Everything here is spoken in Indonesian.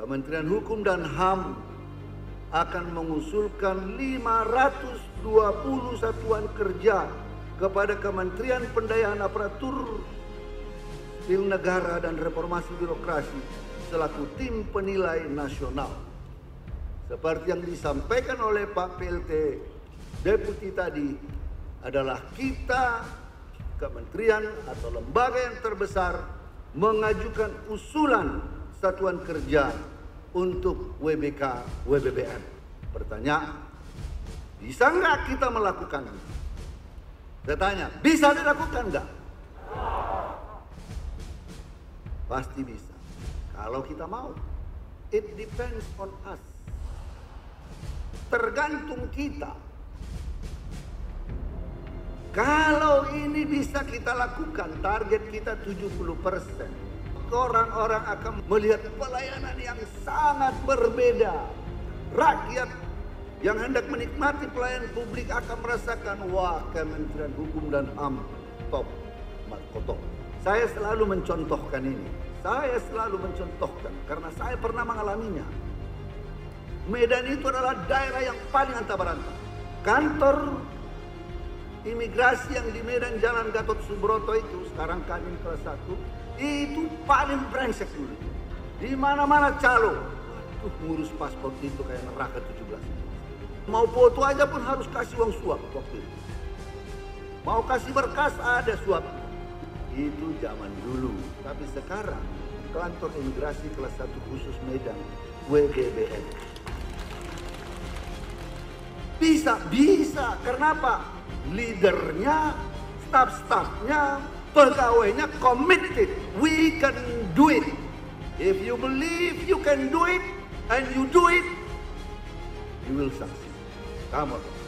Kementerian Hukum dan HAM akan mengusulkan 520 satuan kerja kepada Kementerian Pendayaan Aparatur Sipil Negara dan Reformasi Birokrasi selaku tim penilai nasional. Seperti yang disampaikan oleh Pak PLT Deputi tadi, adalah kita, kementerian atau lembaga yang terbesar, mengajukan usulan satuan kerja untuk WBK WBBM. Pertanyaan, bisa nggak kita melakukan? Saya tanya, bisa dilakukan nggak? Pasti bisa, kalau kita mau. It depends on us. Tergantung kita. Kalau ini bisa kita lakukan, target kita 70%. Orang-orang akan melihat pelayanan yang sangat berbeda. Rakyat yang hendak menikmati pelayanan publik akan merasakan, wah, Kementerian Hukum dan HAM top, top. Saya selalu mencontohkan ini. Saya selalu mencontohkan karena saya pernah mengalaminya. Medan itu adalah daerah yang paling antah berantah. Kantor imigrasi yang di Medan Jalan Gatot Subroto itu, sekarang Kadin kelas 1, itu paling brengsek dulu. Di mana-mana calo. Ngurus paspor itu kayak neraka 17. Mau foto aja pun harus kasih uang suap waktu itu. Mau kasih berkas ada suap. Itu zaman dulu. Tapi sekarang kantor imigrasi kelas 1 khusus Medan, WGBN. Bisa. Kenapa? Leadernya, staff-staffnya, pegawainya committed. We can do it. If you believe you can do it and you do it, you will succeed. Come on.